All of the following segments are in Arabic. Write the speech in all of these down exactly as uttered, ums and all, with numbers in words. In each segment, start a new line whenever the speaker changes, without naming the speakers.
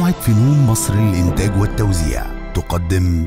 مجموعة فنون مصر للإنتاج والتوزيع تقدم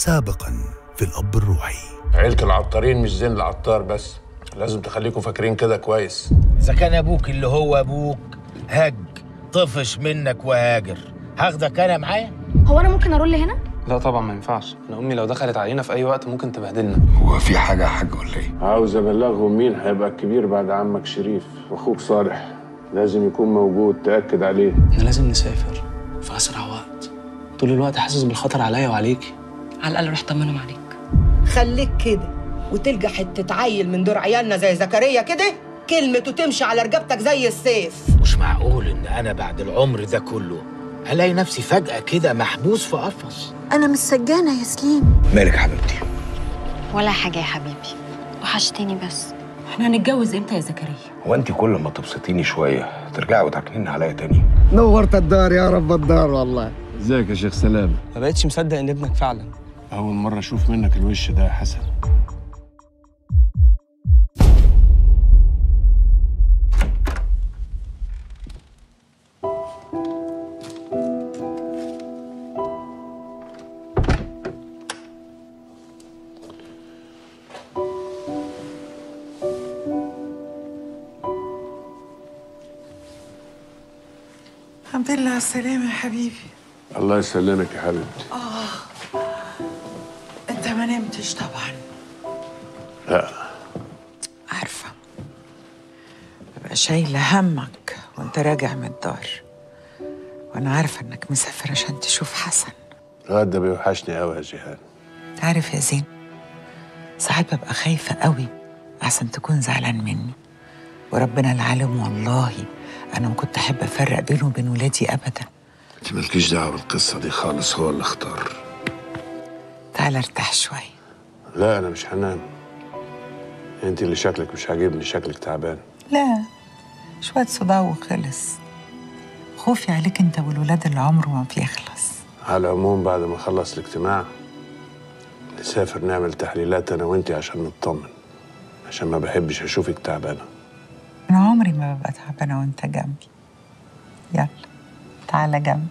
سابقا في الأب الروحي.
عيلة العطارين مش زين العطار بس، لازم تخليكم فاكرين كده كويس.
إذا كان أبوك اللي هو أبوك هج طفش منك وهاجر، هاخدك أنا معايا؟
هو أنا ممكن أرول هنا؟
لا طبعا ما ينفعش، أنا أمي لو دخلت علينا في أي وقت ممكن تبهدلنا.
هو في حاجة يا حاج ولا إيه؟
عاوز أبلغهم مين هيبقى الكبير بعد عمك شريف وأخوك صالح، لازم يكون موجود، تأكد عليه.
إحنا لازم نسافر في أسرع وقت، طول الوقت حاسس بالخطر عليا وعليكي.
على الأقل روح طمنهم عليك.
خليك كده وتلقى حتة عيل من دور عيالنا زي زكريا كده، كلمته تمشي على رقبتك زي السيف.
مش معقول إن أنا بعد العمر ده كله ألاقي نفسي فجأة كده محبوس في قفص.
أنا مش سجانة يا سليم.
مالك حبيبتي؟
ولا حاجة يا حبيبي، وحشتني بس.
احنا هنتجوز امتى يا زكريا؟
هو أنت كل ما تبسطيني شوية ترجعي وتعكنين عليا تاني؟
نورت الدار يا رب الدار والله.
ازيك يا شيخ سلام؟
ما بقتش مصدق إن ابنك فعلا.
أول مرة أشوف منك الوش ده يا حسن.
الحمد لله على السلامة يا حبيبي.
الله يسلمك يا حبيبتي.
آه أنت ما نمتش طبعا.
لا
عارفة، ببقى شايلة همك وأنت راجع من الدار، وأنا عارفة إنك مسافر عشان تشوف حسن.
الواد ده بيوحشني قوي يا جيهان.
تعرف يا زين، ساعات ببقى خايفة قوي أحسن تكون زعلان مني، وربنا العالم والله أنا ما كنت أحب أفرق بينه وبين ولادي أبدا.
انت مالكيش دعوة بالقصة دي خالص، هو اللي اختار.
تعال ارتاح شوية.
لا أنا مش هنام، انت اللي شكلك مش عاجبني، شكلك تعبان.
لا، شوية صداع وخلص. خوفي عليك أنت والولاد اللي عمره ما بيخلص.
على العموم بعد ما نخلص الاجتماع نسافر نعمل تحليلات أنا وانتي عشان نطمن، عشان ما بحبش أشوفك تعبانة.
أنا عمري ما ببقى تعبانة وأنت جنبي. يلا تعالى جنبي.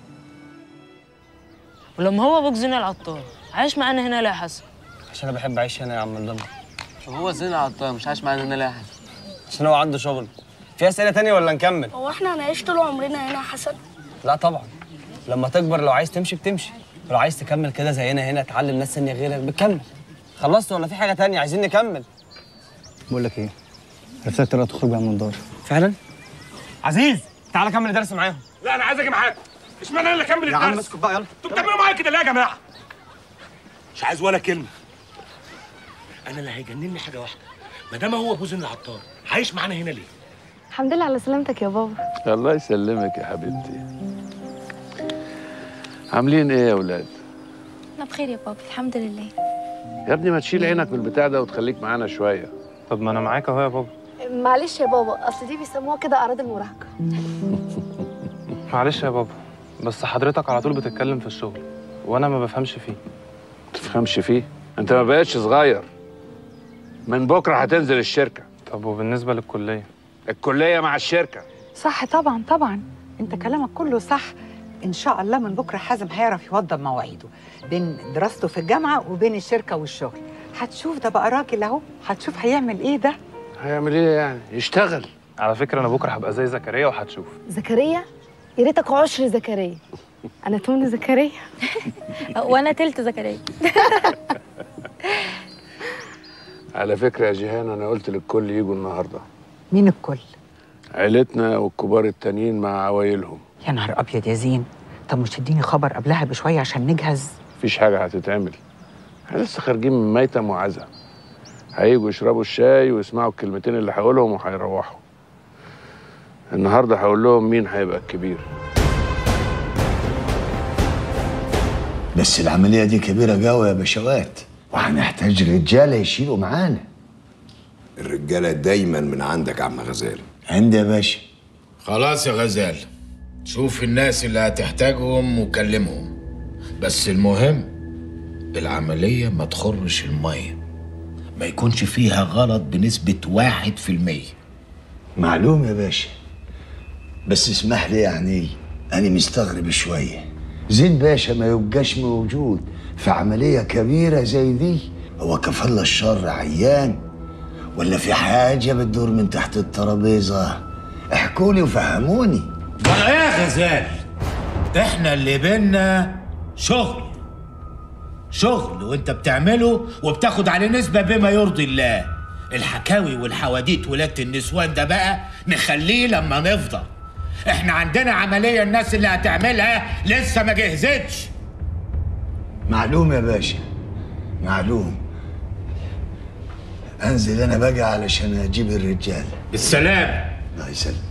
ولما هو ابوك زين العطار عايش معانا هنا ليه يا حسن؟
عشان أنا بحب أعيش هنا يا عم الضمر.
طب هو زين العطار مش عايش معانا هنا ليه يا حسن؟
عشان هو عنده شغل. في أسئلة تانية ولا نكمل؟
هو احنا هنعيش طول عمرنا هنا يا حسن؟
لا طبعا، لما تكبر لو عايز تمشي بتمشي، ولو عايز تكمل كده زينا هنا تعلم ناس ثانية غيرك بتكمل. خلصت ولا في حاجة تانية عايزين نكمل؟
بقول لك ايه؟ عرفت طريقة تخرج بيها من الدار.
فعلا؟ عزيز تعالى كمل الدرس معاهم.
لا انا عايز اجي معاكم. اشمعنى انا اللي اكمل الدرس؟
يا عم اسكت بقى يلا.
انتوا بتعملوا معايا كده ليه يا جماعه؟ مش عايز ولا كلمه. انا اللي هيجنني حاجه واحده، ما دام هو ابو زين العطار عايش معانا هنا ليه؟
الحمد لله على سلامتك يا بابا.
الله يسلمك يا حبيبتي. عاملين ايه يا ولاد؟
انا بخير يا بابا الحمد لله.
يا ابني ما تشيل عينك من البتاع ده وتخليك معانا شويه.
طب ما انا معاك اهو يا بابا.
معلش يا بابا، اصل دي بيسموها كده اعراض المراهقه.
معلش يا بابا، بس حضرتك على طول بتتكلم في الشغل وانا ما بفهمش فيه.
ما تفهمش فيه؟ انت ما بقتش صغير، من بكره هتنزل الشركه.
طب وبالنسبه للكليه؟
الكليه مع الشركه.
صح طبعا طبعا، انت كلامك كله صح. ان شاء الله من بكره حازم هيعرف يوضب مواعيده بين دراسته في الجامعه وبين الشركه والشغل. هتشوف ده بقى راجل اهو، هتشوف هيعمل ايه. ده
هيعمل ايه يعني؟ يشتغل.
على فكره انا بكره هبقى زي زكريا وهتشوف.
زكريا؟ يا ريتك عشر زكريا. انا تمن زكريا وانا تلت زكريا.
على فكره يا جيهان انا قلت للكل يجوا النهارده.
مين الكل؟
عيلتنا والكبار التانيين مع عوايلهم.
يا نهار ابيض يا زين، طب مش تديني خبر قبلها بشويه عشان نجهز؟
مفيش حاجه هتتعمل، احنا لسه خارجين من ميتم وعزا. هيجوا يشربوا الشاي ويسمعوا الكلمتين اللي هقولهم وهيروحوا. النهارده هقول لهم مين هيبقى الكبير.
بس العملية دي كبيرة قوي يا باشوات، وهنحتاج رجالة يشيلوا معانا.
الرجالة دايما من عندك يا عم غزال.
عندي يا باشا.
خلاص يا غزال، شوف الناس اللي هتحتاجهم وكلمهم، بس المهم العملية ما تخرش المية، ما يكونش فيها غلط بنسبة واحد في المية.
معلوم يا باشا، بس اسمح لي يعني أنا مستغرب شوية. زين باشا ما يبقاش موجود في عملية كبيرة زي دي؟ هو كفل الشر عيان ولا في حاجة بتدور من تحت الترابيزة؟ احكوا لي وفهموني.
بقى يا غزال، احنا اللي بينا شغل شغل وانت بتعمله وبتاخد عليه نسبة بما يرضي الله. الحكاوي والحواديت ولادة النسوان ده بقى نخليه لما نفضى. احنا عندنا عملية الناس اللي هتعملها لسه ما جهزتش.
معلوم يا باشا، معلوم. انزل انا بقى علشان اجيب الرجال.
بالسلامة.
الله يسلمك.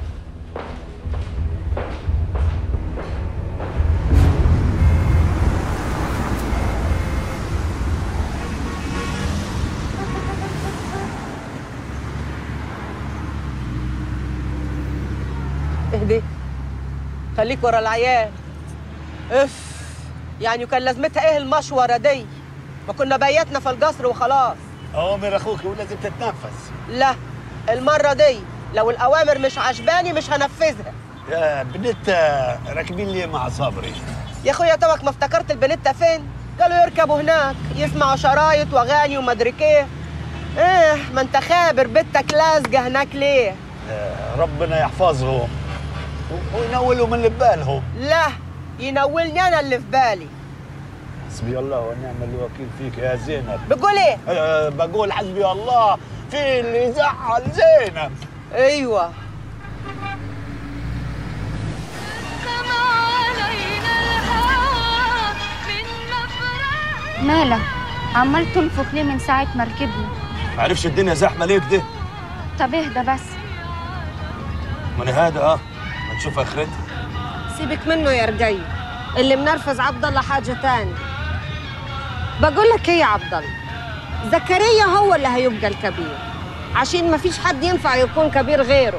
اهدي، خليك ورا العيال. اف، يعني كان لازمتها ايه المشوره دي؟ ما كنا بيتنا في القصر وخلاص.
اوامر اخوك ولازم تتنفس.
لا، المره دي لو الاوامر مش عجباني مش هنفذها.
يا بنت راكبين لي مع صبري.
يا اخويا توك ما افتكرت البنت فين؟ قالوا يركبوا هناك يسمعوا شرايط واغاني ومدري ايه. ايه ما انت خابر بنتك لازقه هناك ليه؟
ربنا يحفظهم وينولوا من اللي ببالهم.
لا، ينولني انا اللي في بالي.
حسبي الله ونعم الوكيل فيك يا زينب.
بتقول ايه؟
أه بقول حسبي الله في اللي زعل زينب.
ايوه.
مالك؟ عمال تنفخ ليه من ساعة ما ركبنا؟
معرفش الدنيا زحمة ليه كده؟
طب اهدى بس.
ما انا هادي اه، ما نشوف اخرتها.
سيبك منه يا رجاي، اللي منرفز عبد الله حاجة تاني. بقول لك ايه يا عبد الله؟ زكريا هو اللي هيبقى الكبير، عشان ما فيش حد ينفع يكون كبير غيره.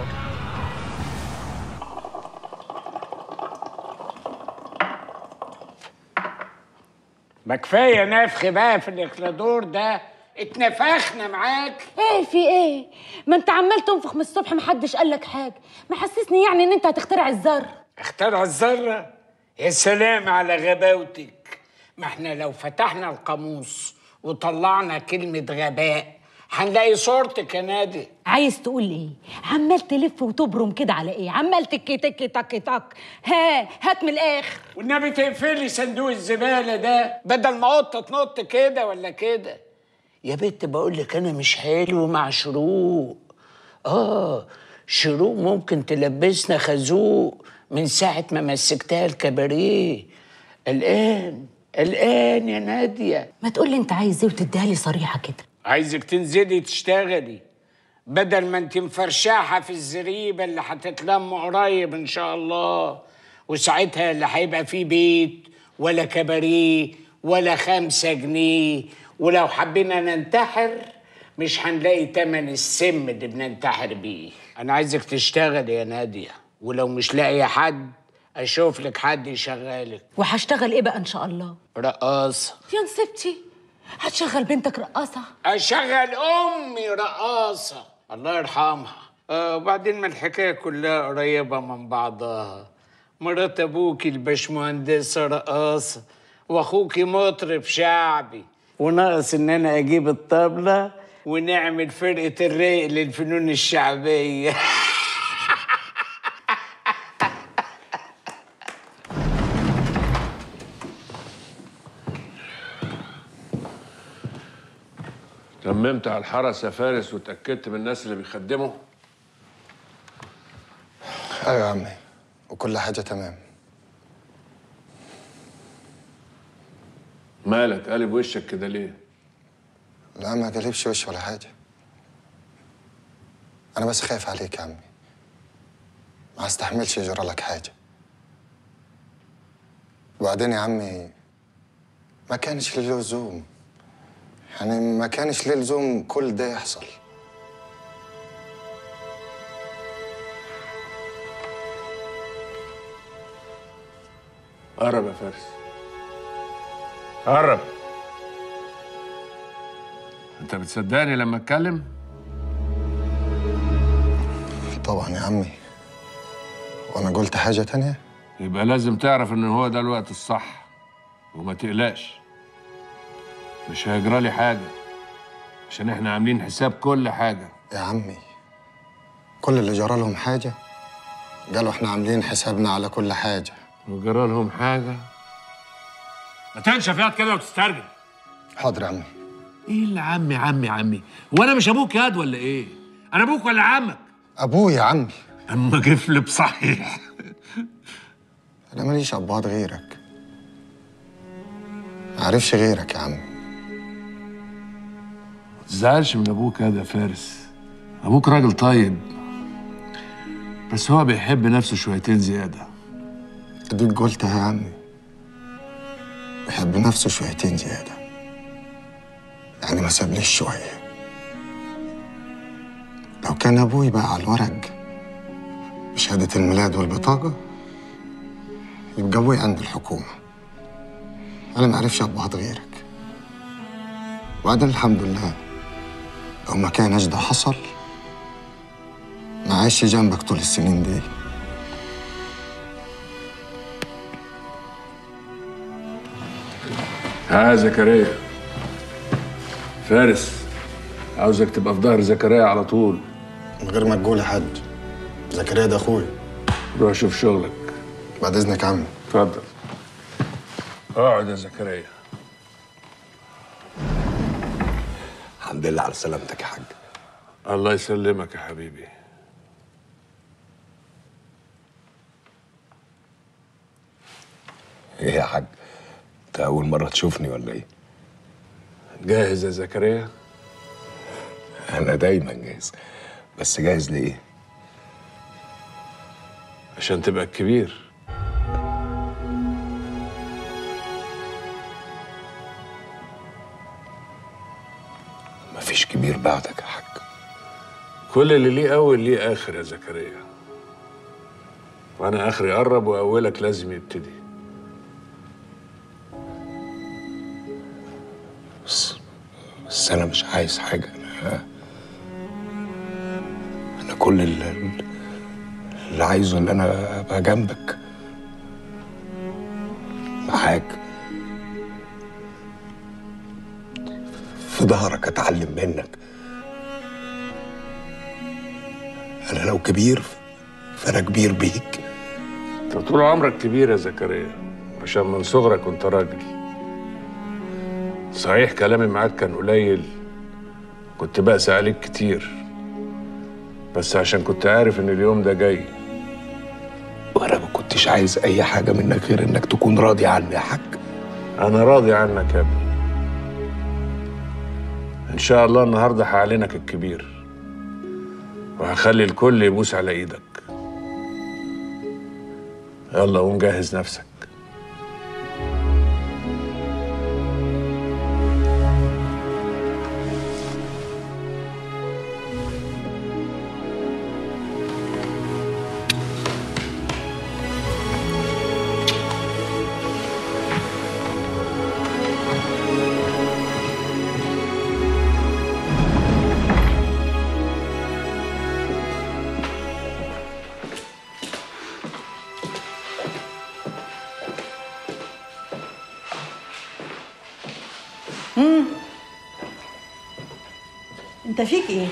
ما كفايه نفخ بقى في الاكلادور ده، اتنفخنا معاك.
ايه في ايه؟ ما انت عمال تنفخ من الصبح محدش قالك حاجه، محسسني يعني ان انت هتخترع الذره.
اخترع الذره؟ يا سلام على غباوتك. ما احنا لو فتحنا القاموس وطلعنا كلمه غباء هنلاقي صورتك يا نادي.
عايز تقول ايه؟ عمال تلف وتبرم كده على ايه؟ عمال تكي تكي تكي تك. ها هات من الاخر.
والنبي تقفلي صندوق الزباله ده بدل ما قطه تنط كده ولا كده. يا بنت بقول لك انا مش حلو مع شروق. اه شروق ممكن تلبسنا خازوق من ساعه ما مسكتها الكباريه. الان الان يا ناديه.
ما تقول لي انت عايز ايه وتديها لي صريحه كده.
عايزك تنزلي تشتغلي بدل ما انت مفرشاحه في الزريبه اللي هتتلم قريب ان شاء الله، وساعتها اللي هيبقى فيه بيت ولا كباريه ولا خمسة جنيه، ولو حبينا ننتحر مش هنلاقي تمن السم اللي بننتحر بيه. انا عايزك تشتغلي يا ناديه، ولو مش لاقيه حد اشوف لك حد يشغلك.
وهشتغل ايه بقى ان شاء الله؟
رقاصه.
يا نسيبتي، هتشغل بنتك رقاصه؟
اشغل امي رقاصه الله يرحمها. آه وبعدين ما الحكايه كلها قريبه من بعضها. مرات ابوكي الباشمهندسه رقاصه، واخوكي مطرب شعبي، وناقص ان انا اجيب الطبله ونعمل فرقه الرايق للفنون الشعبيه.
تممت على الحرس يا فارس وتأكدت من الناس اللي بيخدموا؟
ايوه يا عمي، وكل حاجه تمام.
مالك قالب وشك كده ليه؟
لا ما قلبش وش ولا حاجه، انا بس خايف عليك يا عمي، ما استحملش يجرى لك حاجه. وبعدين يا عمي ما كانش ليه لزوم، يعني ما كانش ليه لزوم كل ده يحصل.
قرب يا فارس، قرب. انت بتصدقني لما اتكلم؟
طبعا يا عمي، وانا قلت حاجه تانية؟
يبقى لازم تعرف ان هو ده الوقت الصح، وما تقلقش. مش هيجرالي حاجة، عشان احنا عاملين حساب كل حاجة.
يا عمي كل اللي جرى لهم حاجة قالوا احنا عاملين حسابنا على كل حاجة.
وجرى لهم حاجة؟
ما تنشف ياض كده وتسترجل.
حاضر يا عمي.
ايه اللي عمي عمي عمي؟ هو انا مش ابوك ياض ولا ايه؟ انا ابوك ولا عمك؟
ابويا يا عمي.
اما جفلب صحيح.
انا ماليش ابوات غيرك، معرفش غيرك يا عمي.
ما تزعلش من ابوك هذا يا فارس، ابوك راجل طيب، بس هو بيحب نفسه شويتين زيادة.
اديك قلتها يا عمي، بيحب نفسه شويتين زيادة، يعني ما سابليش شوية. لو كان ابوي بقى على الورق بشهادة الميلاد والبطاقة يبقى ابوي عند الحكومة. انا ما اعرفش ابوات غيرك، وبعدين الحمد لله لو ما كانش ده حصل ما عايش جنبك طول السنين دي.
ها زكريا، فارس عاوزك تبقى في ظهر زكريا على طول.
من غير ما تقول لحد، زكريا ده اخويا.
روح شوف شغلك.
بعد اذنك يا عمي.
اتفضل. اقعد يا زكريا.
الحمد لله على سلامتك يا حاج.
الله يسلمك يا حبيبي.
ايه يا حاج؟ انت اول مرة تشوفني ولا ايه؟
جاهز يا زكريا؟
انا دايما جاهز، بس جاهز لإيه؟
عشان تبقى الكبير.
مفيش كبير بعدك يا حاج.
كل اللي ليه أول ليه آخر يا زكريا، وأنا آخري قرب وأولك لازم يبتدي.
بس بس أنا مش عايز حاجة. أنا أنا كل اللي, اللي عايزه إن أنا أبقى جنبك معاك في ظهرك، أتعلم منك. أنا لو كبير فأنا كبير بيك.
أنت طول عمرك كبير يا زكريا، عشان من صغرك كنت راجل. صحيح كلامي معاك كان قليل، كنت بقسى عليك كتير، بس عشان كنت عارف إن اليوم ده جاي.
وأنا ما كنتش عايز أي حاجة منك غير إنك تكون راضي عني يا حاج.
أنا راضي عنك يا ابني. إن شاء الله النهارده هعلنك الكبير، وهخلي الكل يبوس على إيدك. يلا قوم جهز نفسك.
امم انت فيك ايه؟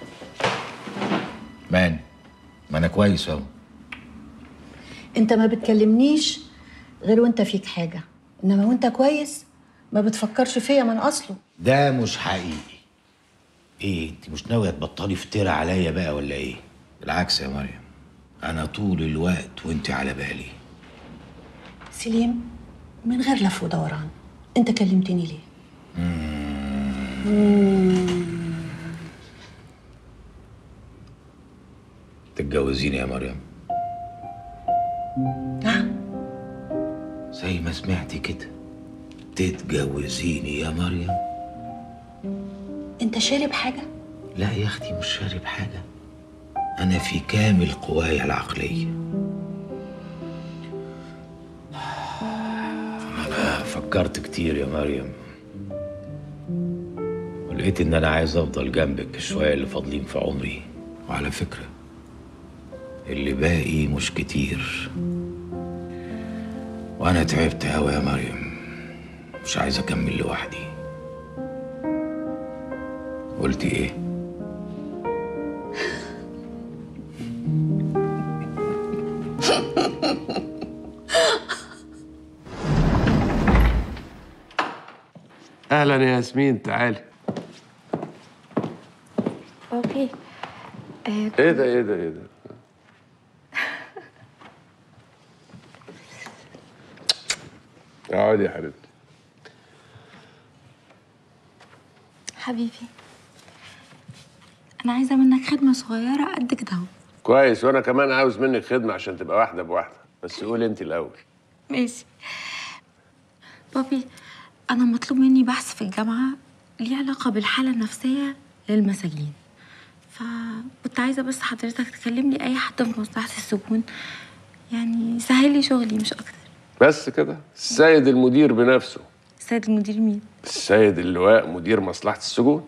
مان، ما انا كويس اهو.
انت ما بتكلمنيش غير وانت فيك حاجه، انما وانت كويس ما بتفكرش فيا من اصله.
ده مش حقيقي. ايه انت مش ناويه تبطلي فترة عليا بقى ولا ايه؟ بالعكس يا مريم، انا طول الوقت وانت على بالي.
سليم، من غير لف ودوران، انت كلمتني ليه؟
تتجوزيني يا مريم؟
نعم.
زي ما سمعتي كده، تتجوزيني يا مريم؟
انت شارب حاجه؟
لا يا اختي مش شارب حاجه، انا في كامل قواي العقليه. انا فكرت كتير يا مريم، ولقيت ان انا عايز افضل جنبك الشويه اللي فاضلين في عمري. وعلى فكره اللي باقي مش كتير، وانا تعبت قوي يا مريم، مش عايز اكمل لوحدي. قلتي ايه؟
اهلا يا ياسمين، تعالي.
اوكي. آه
ايه ده ايه ده ايه ده؟ اقعدي يا حبيبتي.
حبيبي، انا عايزه منك خدمه صغيره قد كده اهو.
كويس، وانا كمان عاوز منك خدمه عشان تبقى واحده بواحده، بس قولي انت الاول.
ماشي. بابي، انا مطلوب مني بحث في الجامعه ليه علاقه بالحاله النفسيه للمساجين، فكنت عايزه بس حضرتك تكلم لي اي حد في مصلحه السجون، يعني يسهل لي شغلي مش اكتر.
بس كده؟ السيد المدير بنفسه.
السيد المدير مين؟
السيد اللواء مدير مصلحه السجون.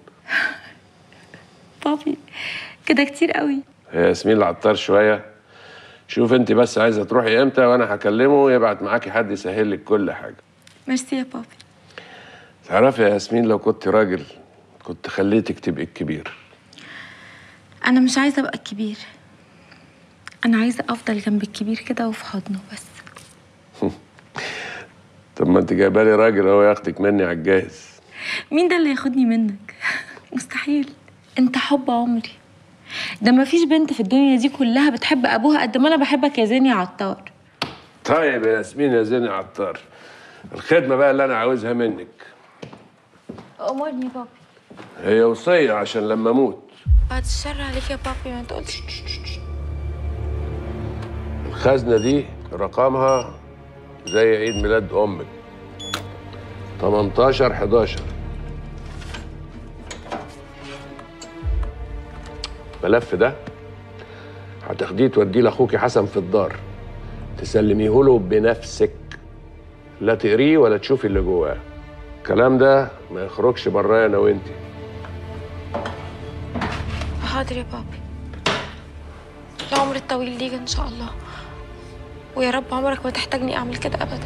بابي كده كتير قوي.
يا ياسمين العطار شويه. شوف انت بس عايزه تروحي امتى وانا هكلمه يبعت معاكي حد يسهل لك كل حاجه.
ميرسي يا بابي.
تعرفي يا ياسمين، لو كنت راجل كنت خليتك تبقي الكبير.
انا مش عايزه ابقى الكبير، انا عايزه افضل جنب الكبير كده وفي حضنه بس.
طب ما انت جايبه لي راجل اهو ياخدك مني على الجاهز.
مين ده اللي ياخدني منك؟ مستحيل، انت حب عمري. ده مفيش بنت في الدنيا دي كلها بتحب ابوها قد ما انا بحبك يا زين يا عطار.
طيب يا ياسمين يا زين يا عطار، الخدمه بقى اللي انا عاوزها منك.
امرني بابي.
هي وصيه عشان لما اموت.
بعد الشر عليك يا بابي، ما تقولش.
الخزنه دي رقمها زي عيد ميلاد امك، تمنتاشر حداشر. الملف ده هتاخديه توديه لاخوكي حسن في الدار، تسلميه له بنفسك، لا تقريه ولا تشوفي اللي جواه. الكلام ده ما يخرجش برايا انا وانتي.
حاضر يا بابي، العمر الطويل ليك ان شاء الله، ويا رب عمرك ما تحتاجني اعمل كده ابدا.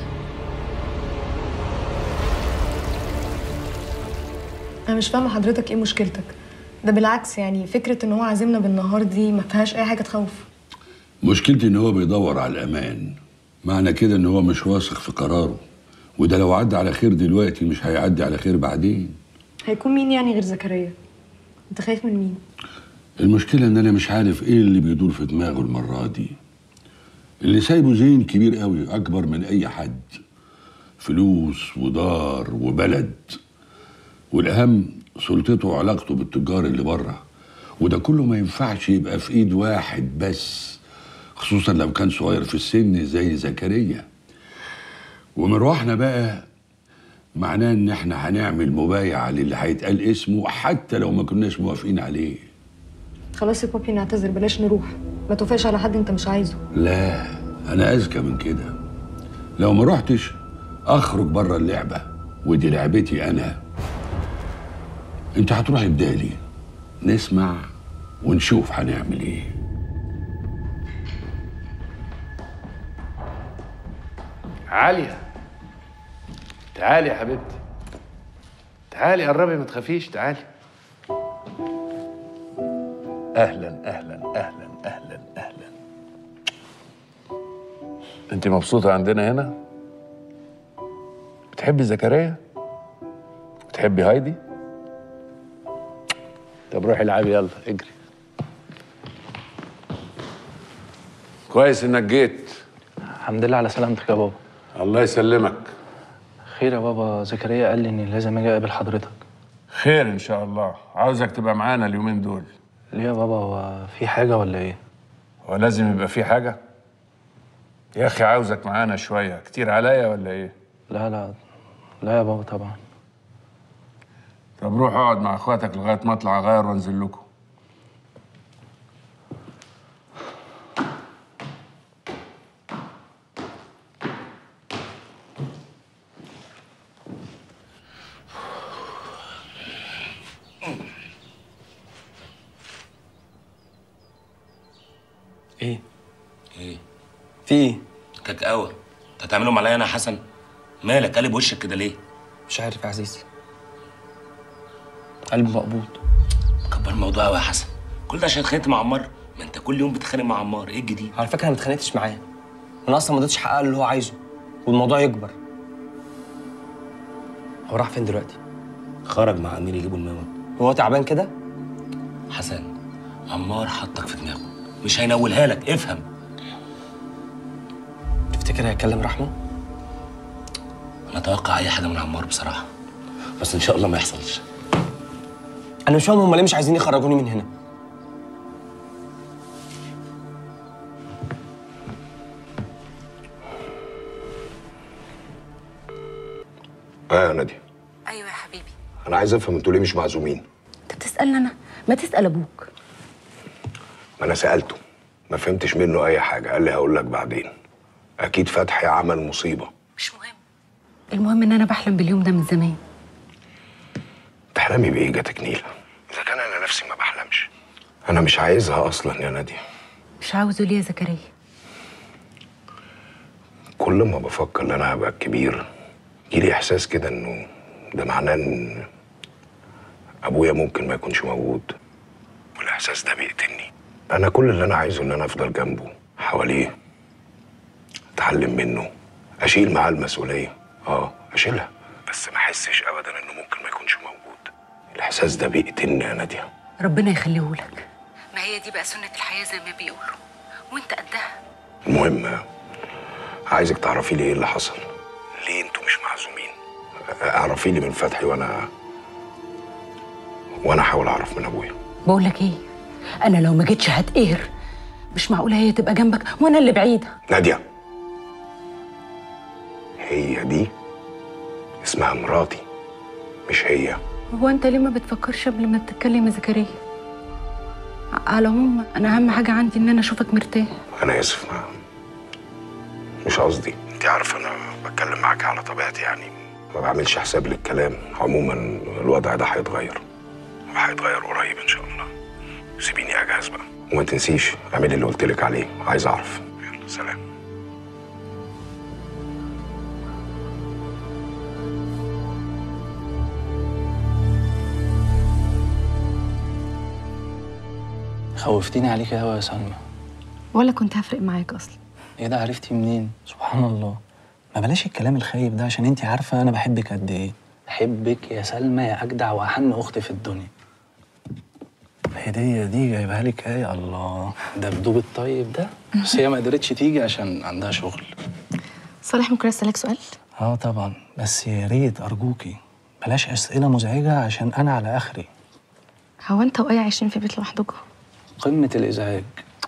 انا مش فاهمه حضرتك ايه مشكلتك؟ ده بالعكس، يعني فكره ان هو عازمنا بالنهار دي ما فيهاش اي حاجه تخوف.
مشكلتي ان هو بيدور على الامان، معنى كده ان هو مش واثق في قراره، وده لو عدى على خير دلوقتي مش هيعدي على خير بعدين.
هيكون مين يعني غير زكريا؟ انت خايف من مين؟
المشكله ان انا مش عارف ايه اللي بيدور في دماغه المره دي. اللي سايبه زين كبير قوي، اكبر من اي حد، فلوس ودار وبلد، والاهم سلطته وعلاقته بالتجار اللي بره، وده كله ما ينفعش يبقى في ايد واحد بس، خصوصا لو كان صغير في السن زي زكريا. ومروحنا بقى معناه ان احنا هنعمل مبايعه للي هيتقال اسمه حتى لو ما كناش موافقين عليه.
خلاص يا بابي نعتذر، بلاش نروح، ما توافقش على حد انت مش عايزه.
لا، انا اذكى من كده. لو ما روحتش اخرج بره اللعبه، ودي لعبتي انا. انت هتروحي بدالي، نسمع ونشوف هنعمل ايه.
عالية، تعالي يا حبيبتي، تعالي قربي ما تخافيش، تعالي. اهلا اهلا اهلا اهلا اهلا. انت مبسوطة عندنا هنا؟ بتحبي زكريا؟ بتحبي هايدي؟ طب روحي العبي، يلا اجري. كويس انك جيت.
الحمد لله على سلامتك يا بابا.
الله يسلمك.
خير يا بابا، زكريا قال لي اني لازم اجي اقابل حضرتك.
خير ان شاء الله، عاوزك تبقى معانا اليومين دول.
ليه يا بابا، هو في حاجه ولا ايه؟
هو لازم يبقى في حاجه يا اخي؟ عاوزك معانا شويه، كتير عليا ولا ايه؟
لا لا لا يا بابا طبعا.
طب روح اقعد مع اخواتك لغايه ما اطلع اغير وانزل لكم.
ايه؟
ايه؟
في ايه؟
كاكاوه. انت هتعملهم عليا انا يا حسن؟ مالك قالب وشك كده ليه؟
مش عارف يا عزيزي، قلبي مقبوض.
كبر الموضوع قوي يا حسن. كل ده عشان اتخانقت مع عمار؟ ما انت كل يوم بتتخانق مع عمار، ايه الجديد؟
على فكره انا ما اتخانقتش معاه، انا اصلا ما اديتش حقه اللي هو عايزه والموضوع يكبر. هو راح فين دلوقتي؟
خرج مع امير يجيبوا الموت.
هو تعبان كده؟
حسن، عمار حطك في دماغه، مش هينولها لك، افهم.
تفتكر هيكلم رحمه؟
انا اتوقع اي حاجه من عمار بصراحه، بس ان شاء الله ما يحصلش.
انا مش فاهم هم ليه مش عايزين يخرجوني من هنا.
اه يا ناديه.
ايوه يا حبيبي.
انا عايز افهم انتوا ليه مش معزومين؟
انت بتسالني انا؟ ما تسال ابوك.
ما انا سالته ما فهمتش منه اي حاجه، قال لي هقول لك بعدين. اكيد فتحي عمل مصيبه.
مش مهم، المهم ان انا بحلم باليوم ده من زمان.
تحلمي بايه جاتك نيله؟ اذا كان انا نفسي ما بحلمش. انا مش عايزها اصلا يا ناديه.
مش عاوزه ليه يا زكريا؟
كل ما بفكر ان انا هبقى كبير يجيلي احساس كده انه ده معناه ان ابويا ممكن ما يكونش موجود، والاحساس ده بيقتلني. انا كل اللي انا عايزه ان انا افضل جنبه، حواليه، اتعلم منه، اشيل معاه المسؤوليه. اه اشيلها، بس ما احسش ابدا انه ممكن ما يكونش موجود. الاحساس ده بيقتلني يا ناديه.
ربنا يخليهولك. ما هي دي بقى سنه الحياه زي ما بيقولوا، وانت قدها.
المهم عايزك تعرفي لي ايه اللي حصل، ليه انتوا مش معزومين. اعرفي لي من فتحي وانا وانا احاول اعرف من ابويا.
بقول لك ايه، انا لو ما جيتش هتقهر. مش معقوله هي تبقى جنبك وانا اللي بعيده.
ناديه، هي دي اسمها مراتي، مش هي.
هو انت ليه ما بتفكرش قبل ما تتكلم يا زكريا؟ على العموم انا اهم حاجه عندي ان انا اشوفك مرتاح.
انا اسف، ما مش قصدي. انت عارفه انا بتكلم معاك على طبيعتي، يعني ما بعملش حساب للكلام. عموما الوضع ده هيتغير، وهيتغير قريب ان شاء الله. سيبيني اجهز بقى، وما تنسيش اعملي اللي قلت لك عليه، عايز اعرف. يلا سلام.
خوفتيني عليك قوي يا سلمى.
ولا كنت هفرق معاك اصلا.
ايه ده، عرفتي منين؟ سبحان الله. ما بلاش الكلام الخايب ده، عشان انت عارفه انا بحبك قد ايه. بحبك يا سلمى يا اجدع واحن اخت في الدنيا. الهديه دي جايبها لك ايه؟ الله، ده بدوب الطيب ده. بس هي ما قدرتش تيجي عشان عندها شغل.
صالح ممكن اسالك سؤال؟
اه طبعا، بس يا ريت ارجوكي بلاش اسئله مزعجه عشان انا على اخري.
هو انت وايه عايشين في بيت لوحدكم؟
قمه الازعاج.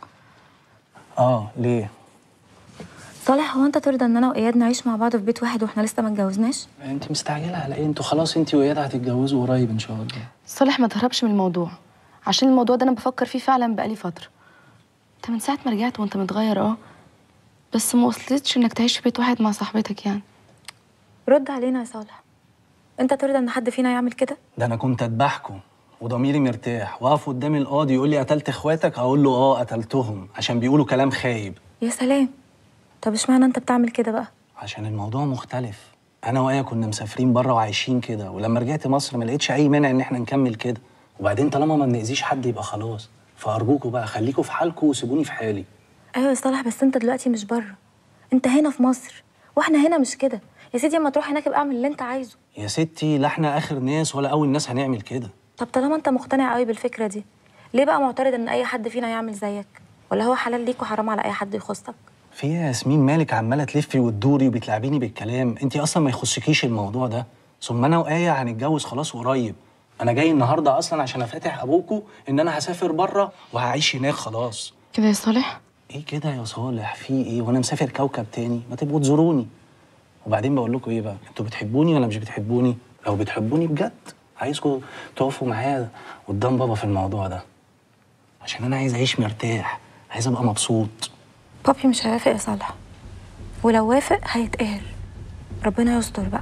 اه ليه؟
صالح، هو انت ترضى ان انا واياد نعيش مع بعض في بيت واحد واحنا لسه ما اتجوزناش؟
انت مستعجله على ايه؟ انتوا خلاص انت واياد هتتجوزوا قريب ان شاء الله.
صالح ما تهربش من الموضوع، عشان الموضوع ده انا بفكر فيه فعلا بقالي فتره. انت من ساعه ما رجعت وانت متغير، اه بس ما وصلتش انك تعيش في بيت واحد مع صاحبتك يعني.
رد علينا يا صالح، انت ترضى ان حد فينا يعمل كده؟
ده انا كنت اذبحكم وضميري مرتاح، واقف قدام القاضي يقول لي قتلت اخواتك، اقول له اه قتلتهم، عشان بيقولوا كلام خايب.
يا سلام. طب اشمعنى انت بتعمل كده بقى؟
عشان الموضوع مختلف. انا وايه كنا مسافرين بره وعايشين كده، ولما رجعت مصر ما لقيتش اي مانع ان احنا نكمل كده. وبعدين طالما ما بنأذيش حد يبقى خلاص، فارجوكوا بقى خليكوا في حالكم وسيبوني في حالي.
ايوه يا صالح، بس انت دلوقتي مش بره، انت هنا في مصر، واحنا هنا مش كده. يا سيدي اما تروح هناك ابقى اعمل اللي انت عايزه.
يا ستي لا احنا اخر ناس ولا اول ناس هنعمل كده.
طب طالما انت مقتنع قوي بالفكره دي، ليه بقى معترض ان اي حد فينا يعمل زيك؟ ولا هو حلال ليك وحرام على اي حد يخصك؟
في يا ياسمين مالك عماله تلفي وتدوري وبتلعبيني بالكلام؟ انت اصلا ما يخصكيش الموضوع ده. ثم انا وايه هنتجوز خلاص قريب. انا جاي النهارده اصلا عشان افتح ابوكوا ان انا هسافر بره وهعيش هناك خلاص.
كده يا صالح؟
ايه كده يا صالح؟ في ايه وانا مسافر كوكب تاني؟ ما تبقوا تزوروني. وبعدين بقول لكم ايه بقى، انتوا بتحبوني ولا مش بتحبوني؟ لو بتحبوني بجد عايزكم تقفوا معايا قدام بابا في الموضوع ده، عشان انا عايز اعيش مرتاح، عايز ابقى مبسوط.
بابي مش هيوافق يا صالح، ولو وافق هيتقهر. ربنا يستر بقى.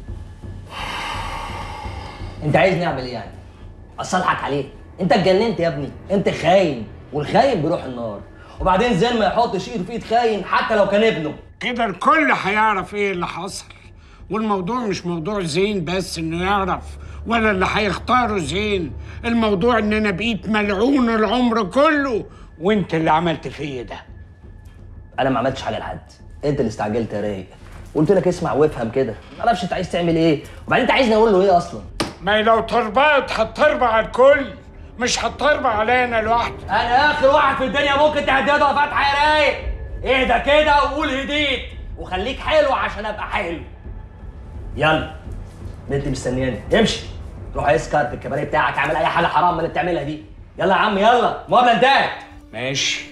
انت عايزني اعمل ايه يعني؟ اصلحك عليه؟ انت اتجننت يا ابني، انت خاين، والخاين بيروح النار. وبعدين زين ما يحطش ايده في ايد خاين حتى لو كان ابنه.
كده الكل هيعرف ايه اللي حصل، والموضوع مش موضوع زين بس انه يعرف، ولا اللي هيختاره زين. الموضوع ان انا بقيت ملعون العمر كله، وانت اللي عملت فيا ده.
انا ما عملتش حاجه لحد، انت اللي استعجلت يا رايق. قلت لك اسمع وافهم كده، ما اعرفش انت عايز تعمل ايه، وبعدين انت عايزني اقول له ايه اصلا؟
ما لو تربط هتربع على الكل، مش هتربع عليا انا لوحدي.
انا اخر واحد في الدنيا ممكن تهدده يا فتحي يا رايق. اهدى كده وقول هديت، وخليك حلو عشان ابقى حلو. يلا بنتي مستنياني، امشي روح اسكر في الكباريه بتاعك، اعمل اي حاجه حرام من اللي بتعملها دي. يلا يا عم يلا، مقابله انتهت.
ماشي.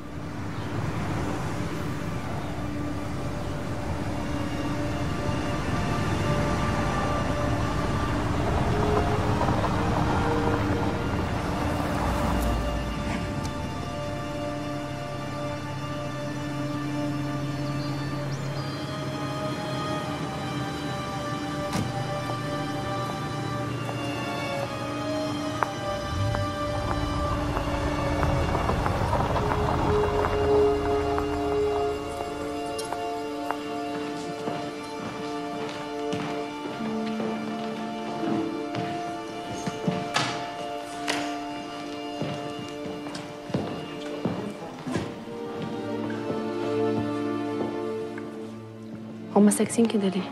هما ساكتين كده ليه؟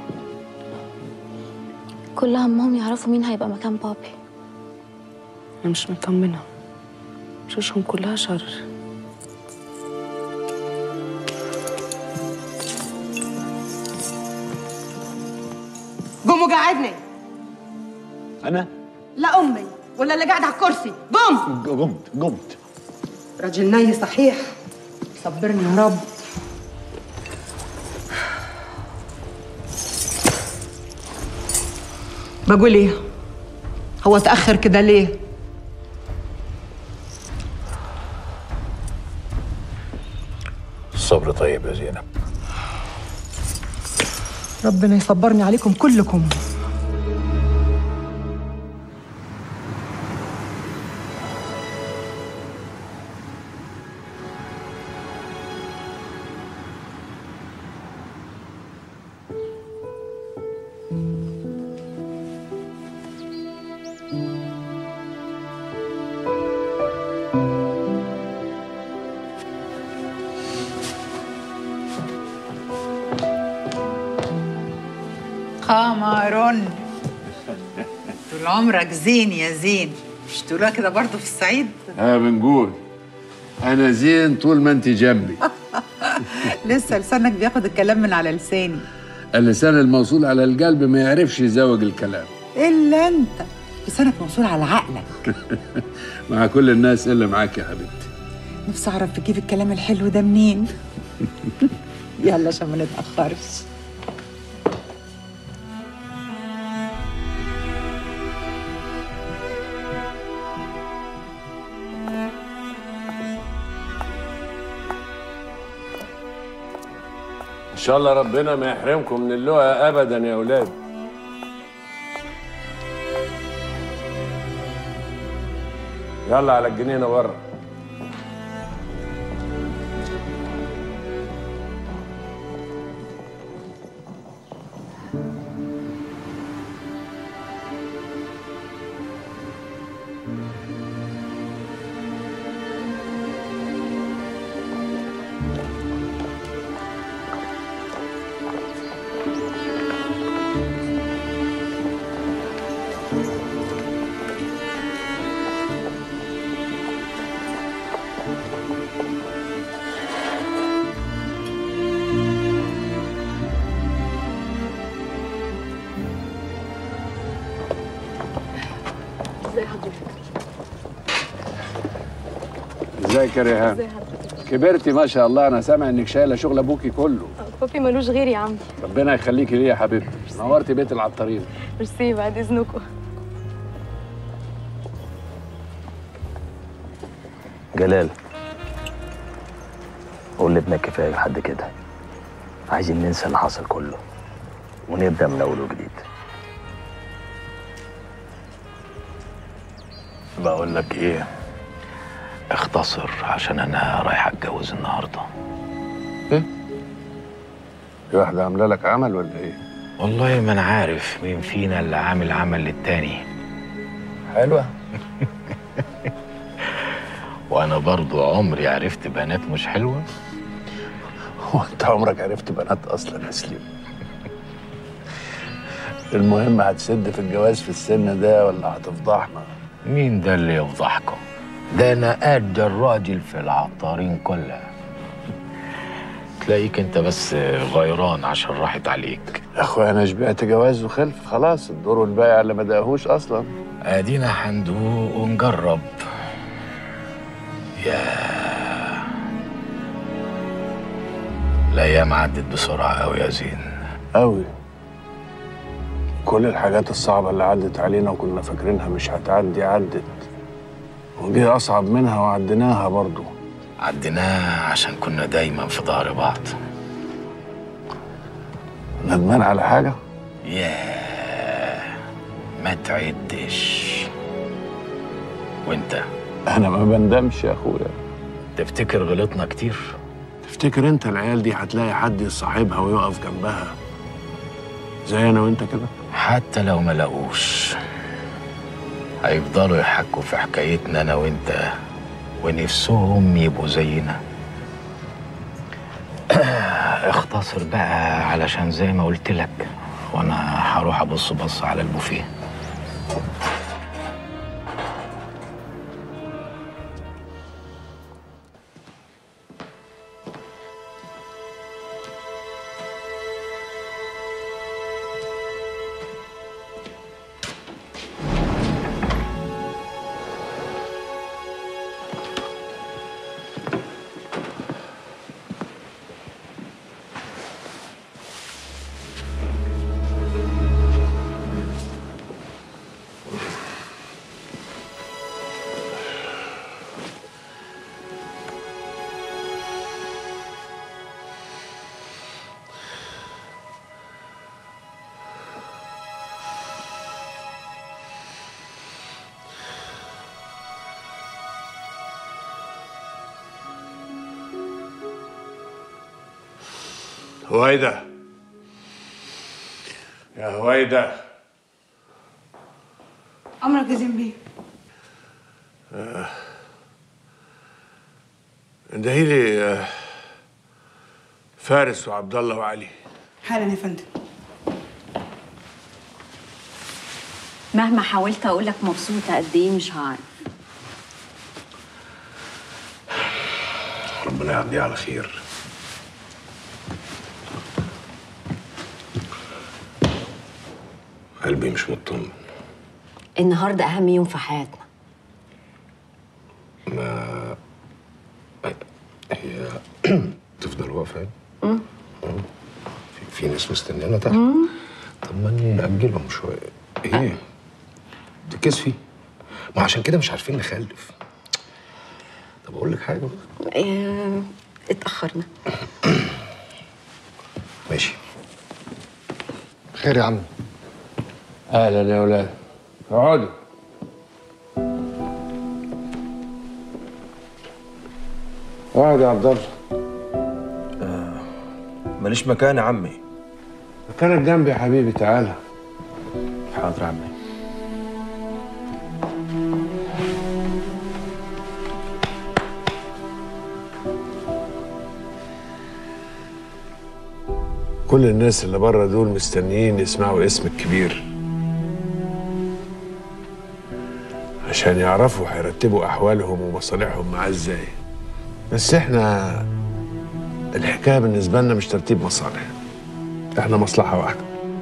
كل همهم يعرفوا مين هيبقى مكان بابي.
أنا مش مطمنة، وشوشهم كلها شر.
قوم وقعدني.
أنا؟
لا أمي ولا اللي قاعد على الكرسي. قوم.
قمت قمت.
راجل ناي صحيح. صبرني يا رب. بقول ايه؟ هو تأخر كده ليه؟
الصبر طيب يا زينب.
ربنا يصبرني عليكم كلكم.
قمر. طول عمرك زين يا زين. مش تقولها كده برضه في الصعيد؟
ها بنقول انا زين طول ما انت جنبي.
لسه لسانك بياخد الكلام من على لساني.
اللسان الموصول على القلب ما يعرفش يزوج الكلام.
الا انت لسانك موصول على عقلك.
مع كل الناس الا معاك يا حبيبتي.
نفسي اعرف تجيب الكلام الحلو ده منين. يلا عشان ما نتاخرش.
ان شاء الله ربنا ما يحرمكم من اللقا ابدا يا اولاد. يلا على الجنينه بره.
ازي حضرتك؟
ازيك يا ريهام؟
ازي حضرتك؟
كبرتي ما شاء الله. انا سامع انك شايله شغل ابوكي كله.
بابي ملوش غيري يا عمي.
ربنا يخليكي ليه يا حبيبتي. نورتي بيت العطارين.
ميرسي بعد اذنكم.
جلال قول لابنك كفايه لحد كده. عايزين ننسى اللي حصل كله ونبدا من اول وجديد.
بقول لك ايه، اختصر عشان انا رايح اتجوز النهارده.
ايه؟ في واحده عامله لك عمل ولا ايه؟
والله ما انا عارف مين فينا اللي عامل عمل للتاني، حلوة؟ وأنا برضو عمري عرفت بنات مش حلوة؟
هو أنت عمرك عرفت بنات أصلا يا سليم؟ المهم هتسد في الجواز في السن ده ولا هتفضحنا؟
مين ده اللي يفضحكم؟ ده أنا قد الراجل في العطارين كلها. تلاقيك أنت بس غيران عشان راحت عليك.
يا أخويا أنا شبعت جواز وخلف خلاص، الدور الباقي اللي ما دقهوش أصلا.
أدينا هندوق ونجرب. يا الأيام عدت بسرعة أوي يا زين.
أوي. كل الحاجات الصعبة اللي عدت علينا وكنا فاكرينها مش هتعدي عدت، ودي أصعب منها وعديناها برضو.
عديناها عشان كنا دايما في ظهر بعض.
ندمان على حاجة؟
ياه ما تعدش. وانت؟
أنا ما بندمش يا أخويا.
تفتكر غلطنا كتير؟
تفتكر أنت العيال دي هتلاقي حد يصاحبها ويقف جنبها زي أنا وأنت كده؟
حتى لو ما لاقوش هيفضلوا يحكوا في حكايتنا أنا وأنت ونفسهم يبقوا زينا. اختصر بقى علشان زي ما قلت لك، وانا هروح ابص بص على البوفيه.
هويدا يا هويدا.
أمرك يا زين بيه.
آه. اندهيلي آه. فارس وعبد الله وعلي.
حالا يا فندم.
مهما حاولت اقول لك مبسوطه قد ايه مش هعرف.
ربنا يعديها على خير. قلبي مش مطمن.
النهارده اهم يوم في حياتنا.
ما هي تفضل واقفه؟
امم
في, في ناس مستنيانا تحت. طب ما نأجلهم شويه. ايه؟ تكسفي؟ ما عشان كده مش عارفين نخلف. طب اقول لك حاجه بقى.
إيه اتأخرنا.
ماشي.
خير يا عم.
اهلا يا ولاد، اقعدوا. اقعد يا عبد الله.
آه ماليش مكان يا عمي.
مكانك جنبي يا حبيبي، تعالى.
حاضر يا عمي.
كل الناس اللي بره دول مستنيين يسمعوا اسم الكبير عشان يعرفوا هيرتبوا احوالهم ومصالحهم معاه ازاي. بس احنا الحكايه بالنسبه لنا مش ترتيب مصالح، احنا مصلحه واحده.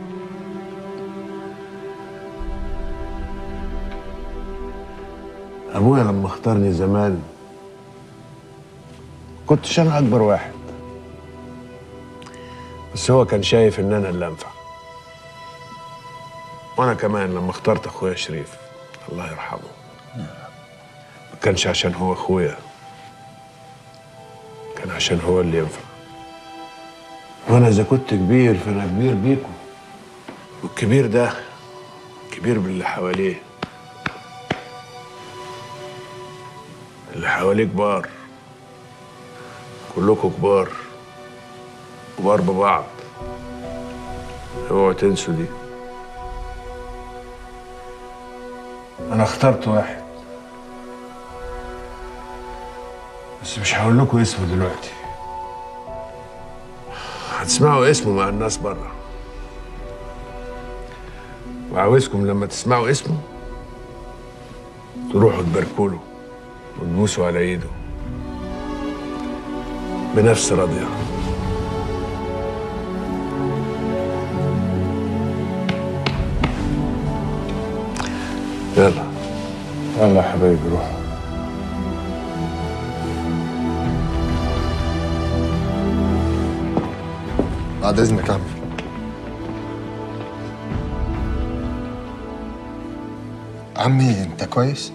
ابويا لما اختارني زمان كنتش انا اكبر واحد، بس هو كان شايف ان انا اللي انفع. وانا كمان لما اخترت اخويا شريف الله يرحمه ما كانش عشان هو اخويا، كان عشان هو اللي ينفع. وانا اذا كنت كبير فانا كبير بيكم، والكبير ده كبير باللي حواليه. اللي حواليه كبار، كلكم كبار، كبار ببعض. اوعوا تنسوا دي. انا اخترت واحد، بس مش هقول لكم اسمه دلوقتي، هتسمعوا اسمه مع الناس بره، وعاوزكم لما تسمعوا اسمه تروحوا تباركوا له وتبوسوا على ايده بنفس راضيه. يلا يلا يا حبايبي روحوا.
بعد اذنك يا عمي. عمي انت كويس؟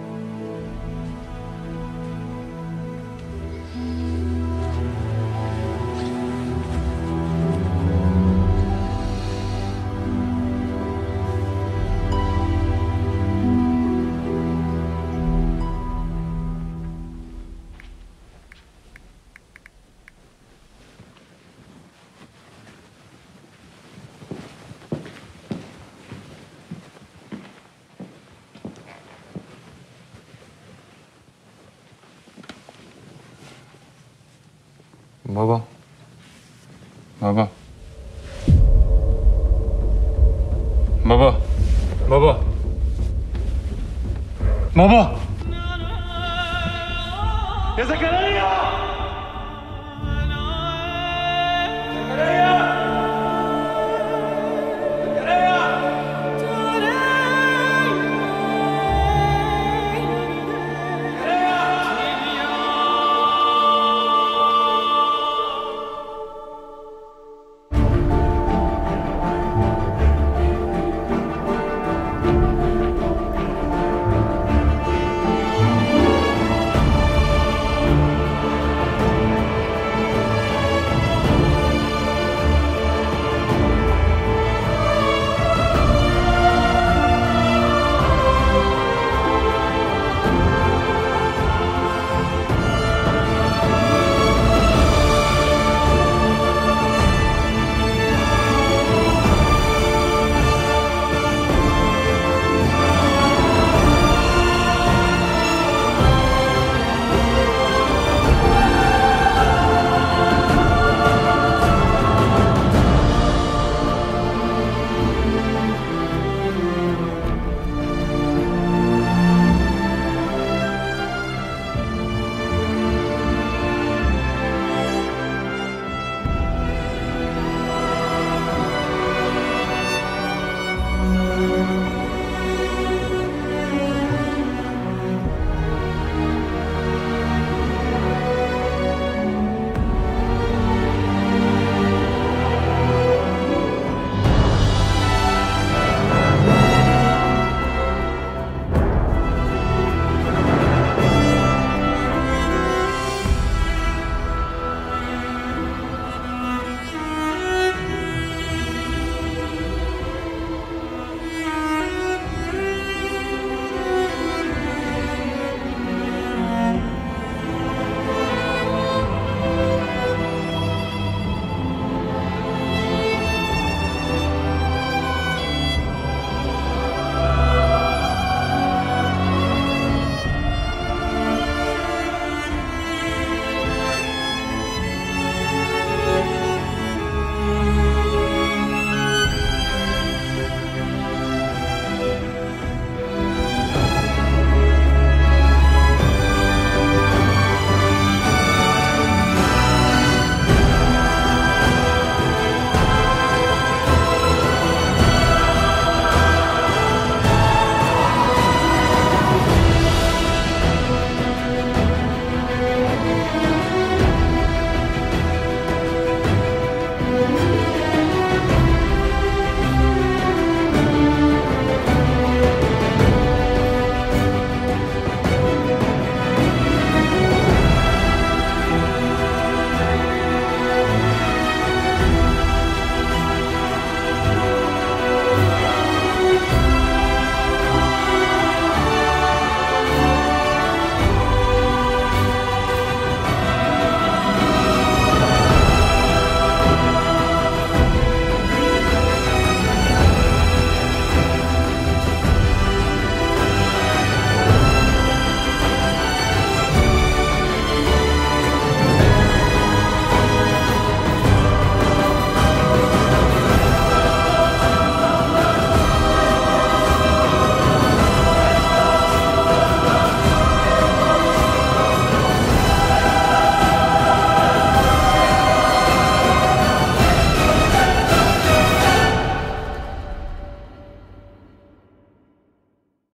بابا بابا بابا بابا بابا
يا زكريا